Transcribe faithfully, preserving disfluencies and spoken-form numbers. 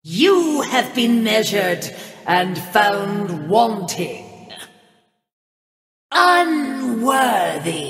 You have been measured and found wanting. Unworthy.